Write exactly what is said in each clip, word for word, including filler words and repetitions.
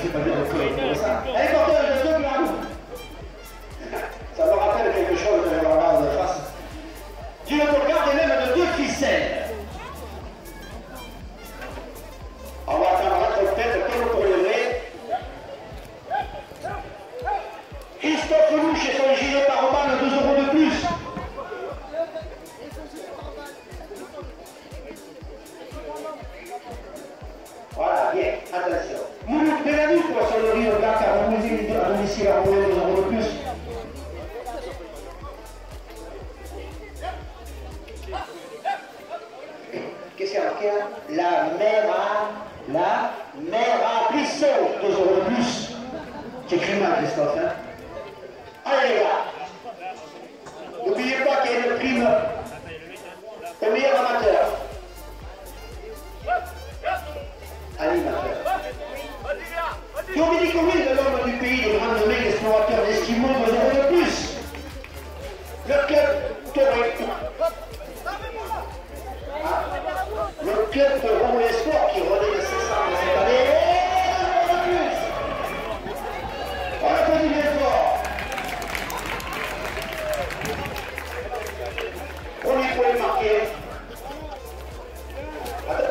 sais pas dire comme ça. Allez, porteur de deux grammes. Ça me rappelle quelque chose de la barre de face. D'une autogarde et même de deux ficelles. On va attendre la trompette comme pour le vrai. Christophe Louche et son gilet par deux euros de plus. Voilà, bien, attention. Mouloud Bellamy pour son riz au gars car on nous à domicile à deux euros de plus. Qu'est-ce qu'il y a marqué là? La mère à... La mère à Plisson, deux euros de plus. J'écris mal, Christophe, hein. Allez les gars, n'oubliez pas qu'il y a une prime au meilleur amateur. Animateur. Dominique Will, de l'homme du pays des grandes mecs explorateurs d'Esquimaux, deux euros de plus. Le club Toré. Ah. Le club de Rouen Sport qui relaie les six cents de cette année. deux euros de plus. On applaudit bien fort. Premier point marqué. Attends.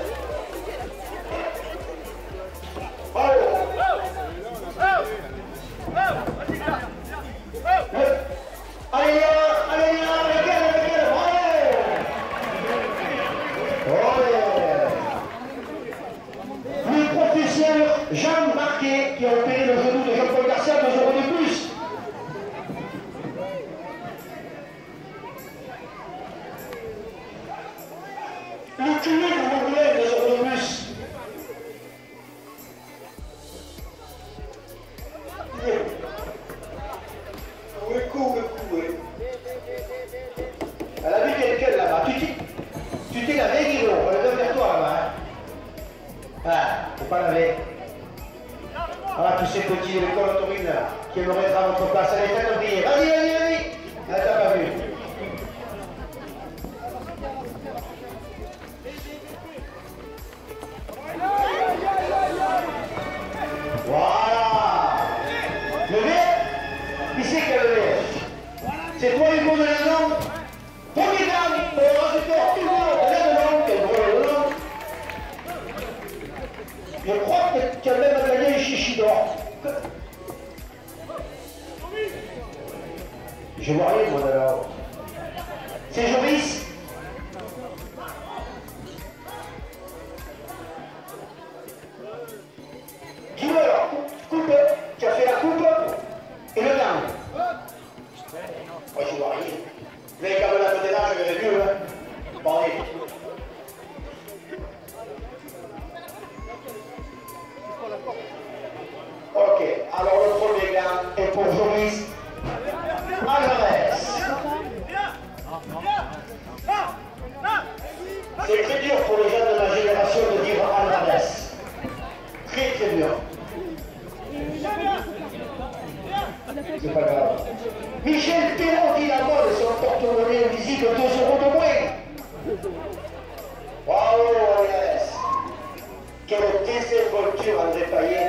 Allez, allez, regarde, regarde, le professeur Jean Marquet qui a opéré le genou de Jean-Paul Garcia, deux euros de plus. Le culé de Montréal, deux euros de plus. Oui, cool, cool. Elle a vu quelqu'un là-bas. Tu t'es lavé, Guido. On le donne vers toi là-bas. Hein. Ah, faut pas laver. Voilà tous ces petits de l'école autorine qui aimeraient être à votre place. Allez, faites oublier. Vas-y, vas-y, vas-y. Ah, t'as pas vu. Voilà. Levé. Qui c'est qui a levé? C'est toi, Hugo de la langue. Premier gagne. Pour le résultat, tout le monde. Regarde de langue. Quel drôle de langue. Je crois que tu as même gagné un chichi d'or. Je vois rien, moi, d'abord. C'est Joris. Dis-moi alors, coupe, tu as fait la coupe et le gagne. Moi, je vois rien. Mais quand même la côté là, je verrai mieux, hein. Bon, allez. Ok, alors le premier gain est pour Joris Alvarez. C'est très dur pour les jeunes de ma génération de dire Alvarez. Très très dur. C'est pas grave. Michel Thérault dit la mode sur le porte-monnaie invisible, deux euros de moins. Bravo Alvarez. Quelle désinvolture André Payet.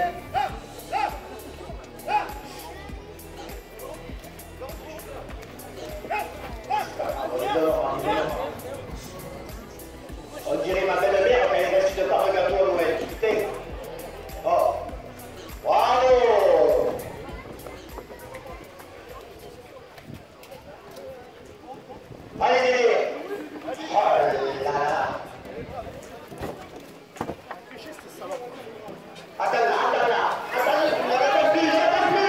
On dirait ma belle-mère quand elle reste de part de gâteau à Noël. Écoutez. Oh. Bravo. Allez, Dédé. Oh là là. Attends là, attends là. Attends là, attends plus, attends plus.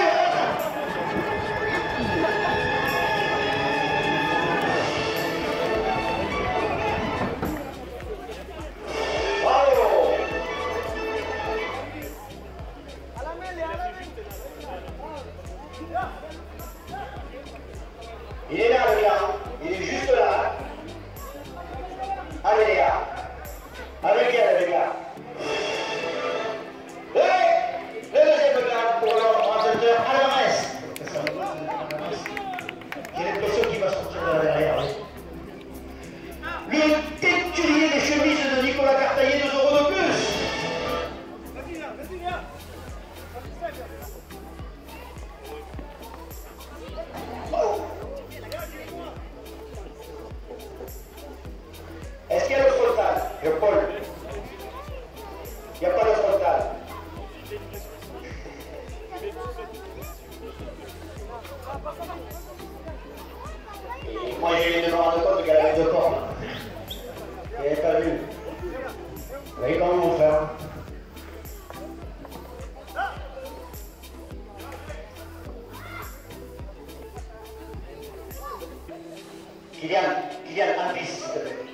Il est là le gars, il est juste là. Allez les gars, avec elle les gars. Oui, le deuxième gars pour l'organisateur Alvarez. J'ai l'impression qu'il va sortir de là derrière. Le teinturier des chemises de Nicolas Cartaillet, deux euros de plus. j'ai eu de me rendre compte qu'elle avait deux cornes. Elle n'avait pas vu. Vous voyez comment mon frère? Kylian, Kylian, un bis, s'il te plaît.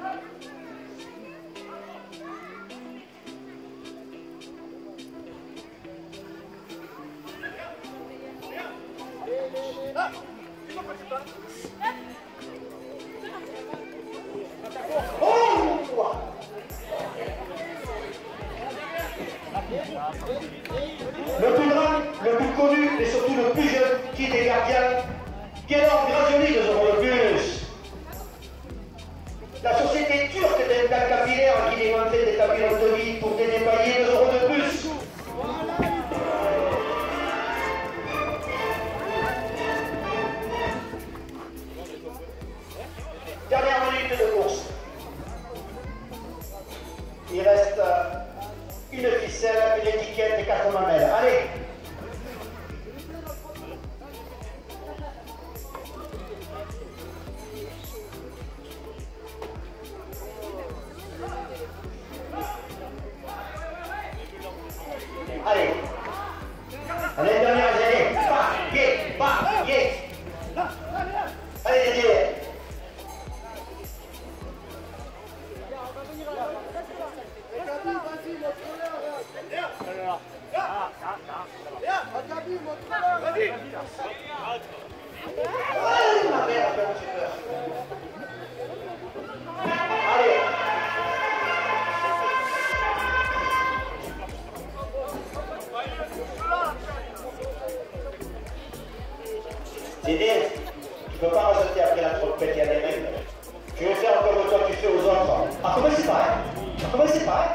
Le plus grand, le plus connu et surtout le plus jeune qui était gardien, Georg Grazioli de Eurobus. La société turque d'Endal Capillaire qui démentait des cabines de vie pour dénépailler deux euros de plus. Dernière minute de course. Il reste une ficelle, une étiquette et quatre mamelles. Allez! Allez! Allez, dernière, allez! Bah, yé! Bah, yé! Allez, Didier! Dédé, tu ne peux pas rajouter après la trompette et à des règles. Tu veux faire comme toi tu fais aux autres. Ah, commencez pas, hein? Ah, commencez pas, hein?